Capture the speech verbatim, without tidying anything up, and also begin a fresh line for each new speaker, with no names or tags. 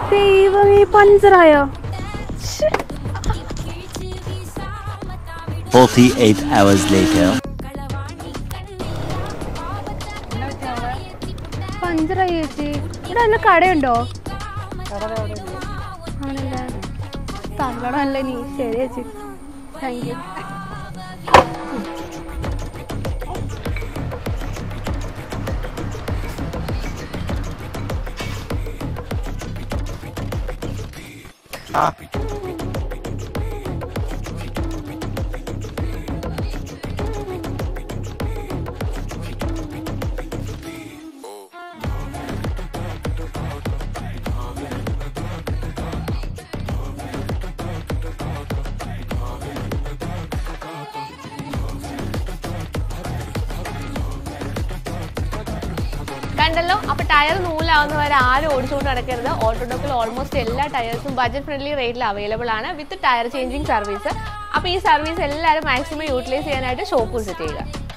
ദൈവമേ പഞ്ചറായോ?
forty-eight hours later.
പഞ്ചറായി ചേച്ചി. ഇവിടെ നല്ല കടയുണ്ടോ? ആണല്ലേ, സങ്കടമല്ലേ നീ. ശരി ചേച്ചി, താങ്ക് യു. കണ്ടല്ലോ. അപ്പോൾ ടയർ നൂലാവുന്ന വരെ ആരും ഓടിച്ചുകൊണ്ട് നടക്കരുത്. ഓട്ടോഡോക്കിൽ ഓൾമോസ്റ്റ് എല്ലാ ടയേഴ്സും ബഡ്ജറ്റ് ഫ്രണ്ട്ലി റേറ്റിൽ അവൈലബിൾ ആണ് വിത്ത് ടയർ ചേഞ്ചിങ് സർവീസ്. അപ്പോൾ ഈ സർവീസ് എല്ലാവരും മാക്സിമം യൂട്ടിലൈസ് ചെയ്യാനായിട്ട് ഷോപ്പ് വിസിറ്റ് ചെയ്യുക.